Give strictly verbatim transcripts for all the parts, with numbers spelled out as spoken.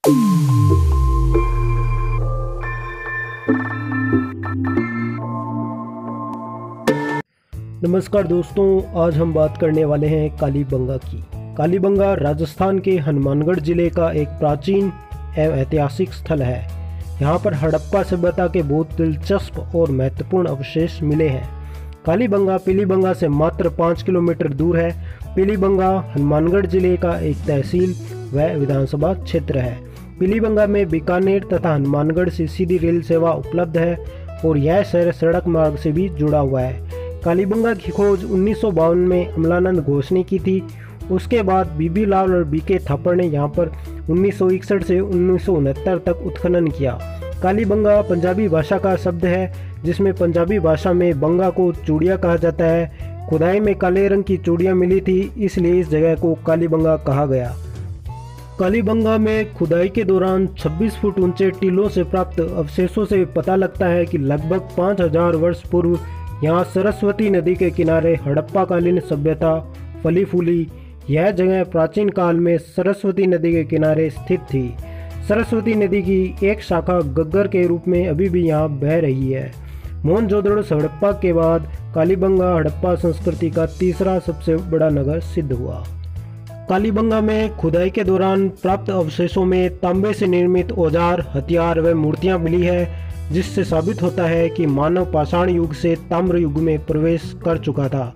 नमस्कार दोस्तों, आज हम बात करने वाले हैं कालीबंगा की। कालीबंगा राजस्थान के हनुमानगढ़ जिले का एक प्राचीन एवं ऐतिहासिक स्थल है। यहाँ पर हड़प्पा सभ्यता के बहुत दिलचस्प और महत्वपूर्ण अवशेष मिले हैं। कालीबंगा पीलीबंगा से मात्र पाँच किलोमीटर दूर है। पीलीबंगा हनुमानगढ़ जिले का एक तहसील व विधानसभा क्षेत्र है। पीलीबंगा में बीकानेर तथा हनुमानगढ़ से सीधी रेल सेवा उपलब्ध है और यह शहर सड़क मार्ग से भी जुड़ा हुआ है। कालीबंगा की खोज उन्नीस सौ बावन में अमलानंद घोष ने की थी। उसके बाद बीबी लाल और बीके थापड़ ने यहाँ पर उन्नीस सौ इकसठ से उन्नीस सौ उनहत्तर तक उत्खनन किया। कालीबंगा पंजाबी भाषा का शब्द है, जिसमें पंजाबी भाषा में बंगा को चूड़िया कहा जाता है। खुदाई में काले रंग की चूड़ियाँ मिली थी, इसलिए इस जगह को कालीबंगा कहा गया। कालीबंगा में खुदाई के दौरान छब्बीस फुट ऊंचे टीलों से प्राप्त अवशेषों से पता लगता है कि लगभग पाँच हजार वर्ष पूर्व यहाँ सरस्वती नदी के किनारे हड़प्पा कालीन सभ्यता फली फूली। यह जगह प्राचीन काल में सरस्वती नदी के किनारे स्थित थी। सरस्वती नदी की एक शाखा गग्गर के रूप में अभी भी यहाँ बह रही है। मोहनजोदड़ो हड़प्पा के बाद कालीबंगा हड़प्पा संस्कृति का तीसरा सबसे बड़ा नगर सिद्ध हुआ। कालीबंगा में खुदाई के दौरान प्राप्त अवशेषों में तांबे से निर्मित औजार, हथियार व मूर्तियां मिली है, जिससे साबित होता है कि मानव पाषाण युग से ताम्र युग में प्रवेश कर चुका था।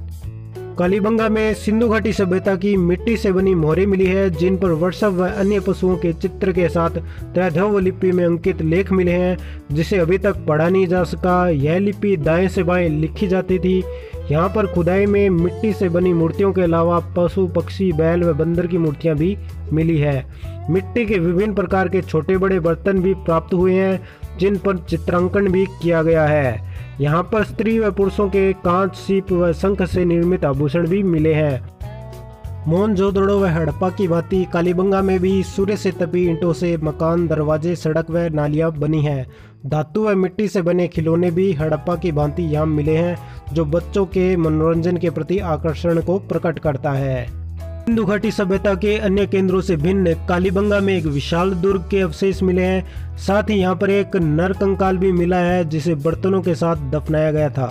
कालीबंगा में सिंधु घाटी सभ्यता की मिट्टी से बनी मोहरें मिली है, जिन पर वृषभ व अन्य पशुओं के चित्र के साथ त्रैधव लिपि में अंकित लेख मिले हैं, जिसे अभी तक पढ़ा नहीं जा सका। यह लिपि दाएं से बाएं लिखी जाती थी। यहाँ पर खुदाई में मिट्टी से बनी मूर्तियों के अलावा पशु, पक्षी, बैल व बंदर की मूर्तियाँ भी मिली है। मिट्टी के विभिन्न प्रकार के छोटे बड़े बर्तन भी प्राप्त हुए हैं, जिन पर चित्रांकन भी किया गया है। यहाँ पर स्त्री व पुरुषों के कांच, सीप व शंख से निर्मित आभूषण भी मिले हैं। मोहनजोदड़ो व हड़प्पा की भांति कालीबंगा में भी सूर्य से तपी ईंटों से मकान, दरवाजे, सड़क व नालियाँ बनी हैं। धातु व मिट्टी से बने खिलौने भी हड़प्पा की भांति यहाँ मिले हैं, जो बच्चों के मनोरंजन के प्रति आकर्षण को प्रकट करता है। सिंधु घाटी सभ्यता के अन्य केंद्रों से भिन्न कालीबंगा में एक विशाल दुर्ग के अवशेष मिले हैं। साथ ही यहाँ पर एक नर कंकाल भी मिला है, जिसे बर्तनों के साथ दफनाया गया था।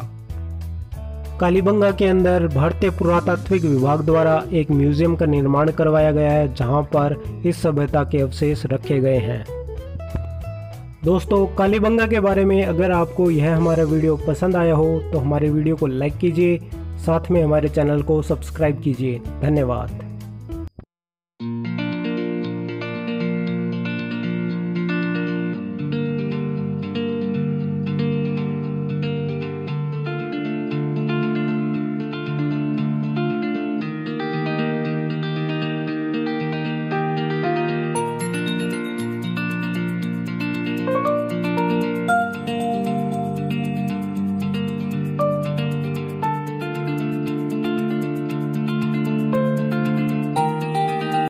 कालीबंगा के अंदर भारतीय पुरातात्विक विभाग द्वारा एक म्यूजियम का निर्माण करवाया गया है, जहाँ पर इस सभ्यता के अवशेष रखे गए हैं। दोस्तों, कालीबंगा के बारे में अगर आपको यह हमारा वीडियो पसंद आया हो तो हमारे वीडियो को लाइक कीजिए, साथ में हमारे चैनल को सब्सक्राइब कीजिए। धन्यवाद।